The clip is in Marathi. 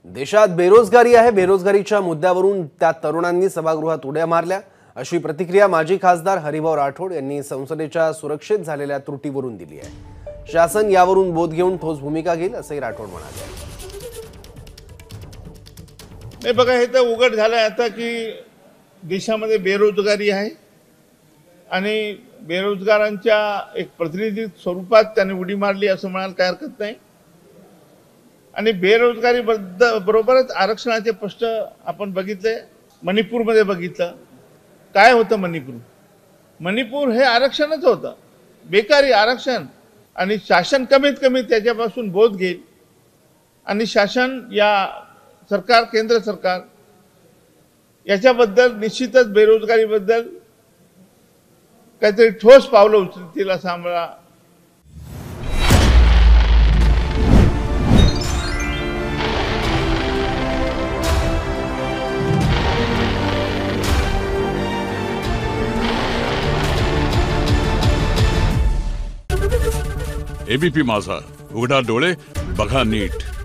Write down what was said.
देशात बेरोजगारी आहे, बेरोजगारीच्या मुद्द्यावरून त्या तरुणांनी सभागृहात उड्या मारल्या, अशी प्रतिक्रिया माजी खासदार हरिभाऊ राठोड यांनी संसदेच्या सुरक्षेत झालेल्या त्रुटीवरून दिली आहे। शासन यावरून बोध घेऊन ठोस भूमिका घेईल असंही राठोड म्हणाले। नाही बघा, हे तर उघड झालंय आता की देशामध्ये बेरोजगारी आहे आणि बेरोजगारांच्या एक प्रतिनिधी स्वरूपात त्यांनी उडी मारली असं म्हणायला काय हरकत नाही। आणि बेरोजगारी बरोबरच आरक्षणाचे प्रश्न आपण बघितले, मणिपूरमध्ये बघितलं काय होतं। मणिपूर हे आरक्षणच होतं, बेकारी आरक्षण, आणि शासन कमीत कमी त्याच्यापासून बोध घेईल आणि शासन या सरकार, केंद्र सरकार याच्याबद्दल निश्चितच बेरोजगारीबद्दल काहीतरी ठोस पावलं उचलतील असं आम्हाला एबीपी माझा, उघडा डोळे बघा नीट।